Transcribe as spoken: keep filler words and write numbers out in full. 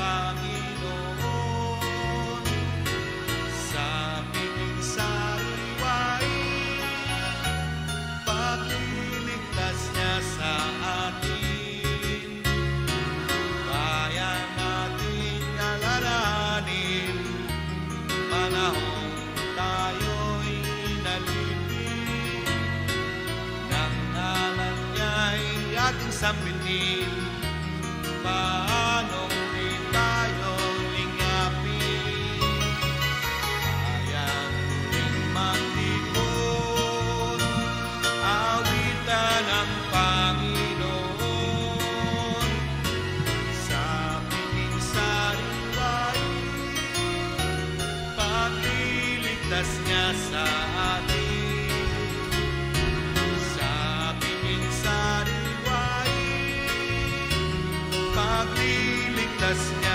Panginoon. Sa piling sariwain, pagliligtas niya sa atin. Kaya nating alalahanin, panahon tayo'y nalipin. Nang ngalan niya'y ating sambitin, paanong di tayo lingapin? Kayang muling maglikod, awitan ang Panginoon. Sa piling sariwain, pagliligtas niya sa atin. Sa piling sariwain, pagliligtas niya